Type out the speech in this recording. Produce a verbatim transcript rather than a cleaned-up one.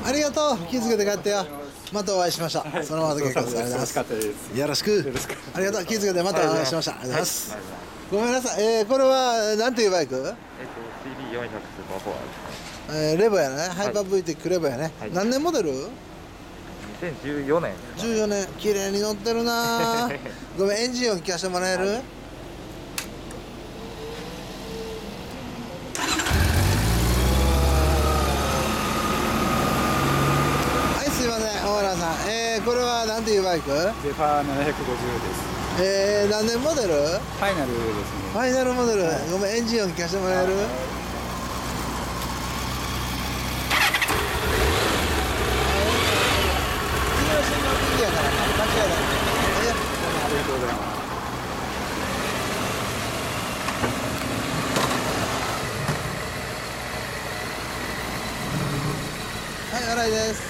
ありがとう。気づけて帰ってよ。またお会いしました。はい、そのままで結構です。ありがとうございます。よろしく。ありがとう。気づけてまたお会いしました。ありがとうございます。ごめんなさい。えー、これはなんていうバイク？えっとシービーよんひゃく スーパーフォアですね。えー、レボやね。ハイパー ブイテック レボやね。はい、何年モデル？にせんじゅうよねん、ね、 じゅうよねん。綺麗に乗ってるなごめん、エンジン音聞かせてもらえる？はい、はい、すいません、大原さん。えー、これはなんていうバイク？ゼファーななひゃくごじゅうです。 えー、何年モデル？ファイナルですね。 ファイナルモデル。はい、ごめん、エンジン音聞かせてもらえる？はい、やからな、間違いない。 ありがとうございます。 はい、新井です。